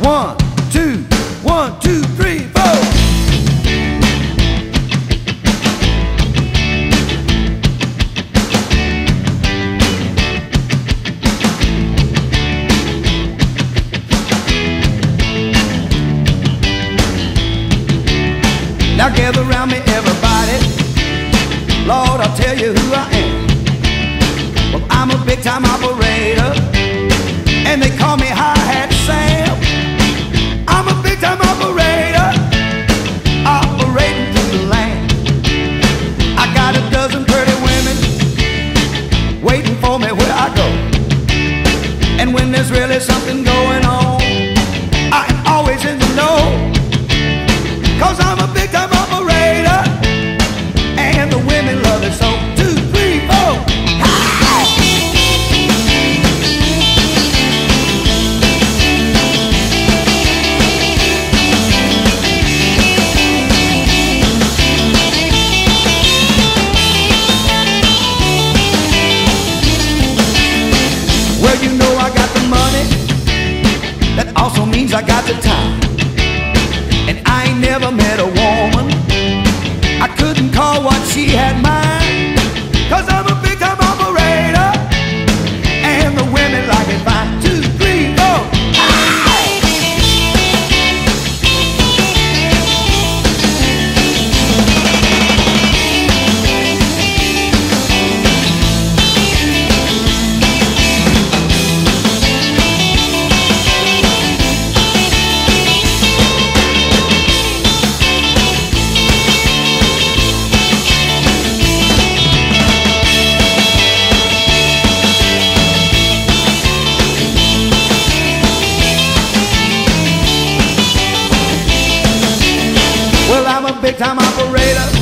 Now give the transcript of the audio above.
1, 2, 1, 2, 3, 4. Now gather around me, everybody. Lord, I'll tell you who I am. Well, I'm a big-time operator, and they call me Hi-Hat Sam. I'm a big-time operator, operating through the land. I got a dozen pretty women waiting for me where I go. And when there's really something going on, I am always in the know. 'Cause I'm a big-time operator, and the women love it so. 2, 3, 4. Well, you know I got the money. That also means I got the time. And I ain't never met a woman I couldn't call what she had mine. 'Cause I'm a big-time operator, and the women like it fine. 2, 3, 4. Well, I'm a big-time operator,